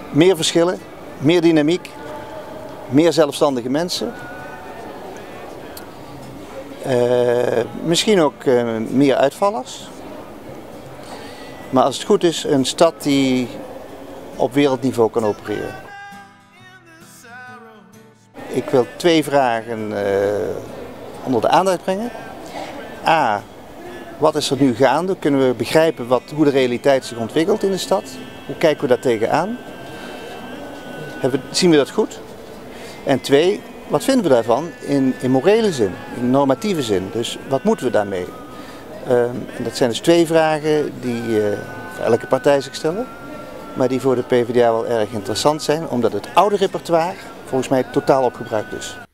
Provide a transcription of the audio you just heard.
Meer verschillen, meer dynamiek, meer zelfstandige mensen. Misschien ook meer uitvallers. Maar als het goed is, een stad die op wereldniveau kan opereren. Ik wil 2 vragen onder de aandacht brengen. A. Wat is er nu gaande? Kunnen we begrijpen hoe de realiteit zich ontwikkelt in de stad? Hoe kijken we daar tegenaan? Zien we dat goed? En 2. Wat vinden we daarvan in morele zin, in normatieve zin? Dus wat moeten we daarmee? En dat zijn dus 2 vragen die voor elke partij zich stellen. Maar die voor de PvdA wel erg interessant zijn, omdat het oude repertoire volgens mij totaal opgebruikt is.